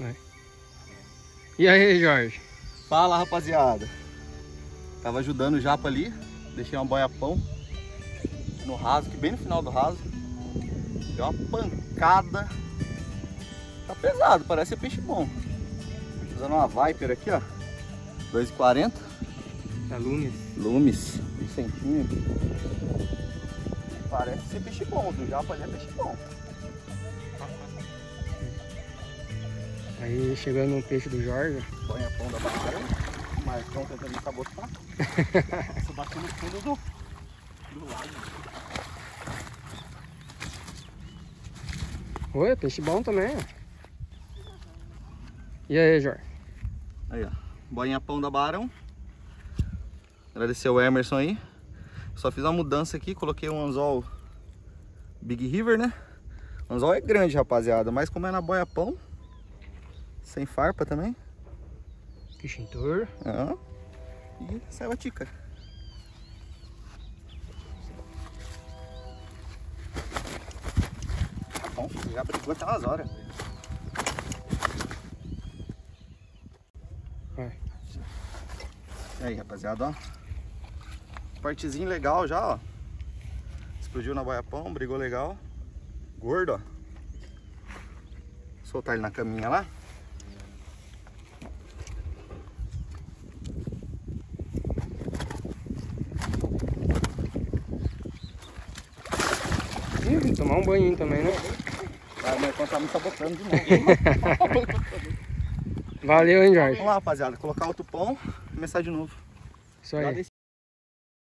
Vai. E aí, Jorge? Fala, rapaziada. Tava ajudando o Japa ali. Deixei uma boia-pão no raso, que bem no final do raso. Deu uma pancada. Tá pesado, parece ser peixe bom. Usando uma Viper aqui, ó. 2,40. Da Lumes. Lumes, 1 centímetro. Parece ser peixe bom, do Japa ali é peixe bom. Aí chegando um peixe do Jorge. Boia-pão da Barra. O Marcão tentando me sabotar. Essa bati no fundo do lago. Oi, peixe bom também. E aí, Jorge? Aí, ó. Boinha-pão da Barão. Agradecer o Emerson aí. Só fiz uma mudança aqui, coloquei um anzol Big River, né? O anzol é grande, rapaziada, mas como é na boia-pão, sem farpa também. Extintor. Ah, e saiu a tica. Tá bom, já brigou aquelas horas. Vai. Aí, rapaziada, ó. Partezinho legal já, ó. Explodiu na boia-pão, brigou legal. Gordo, ó. Vou soltar ele na caminha lá. Ih, tomar um banhinho também, né? Ah, mas tá me sabotando de novo. Valeu, hein, Jorge? Vamos lá, rapaziada. Colocar outro pão e começar de novo. Isso aí.